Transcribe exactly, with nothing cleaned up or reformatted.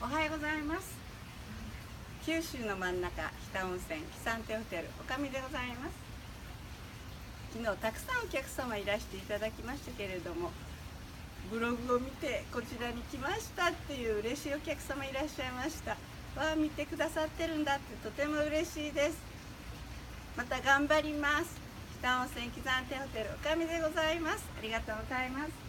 おはようございます。九州の真ん中、北温泉喜山亭ホテルおかみでございます。昨日たくさんお客様いらしていただきましたけれども、ブログを見てこちらに来ましたっていう嬉しいお客様いらっしゃいました。わあ、見てくださってるんだってとても嬉しいです。また頑張ります。北温泉喜山亭ホテルおかみでございます。ありがとうございます。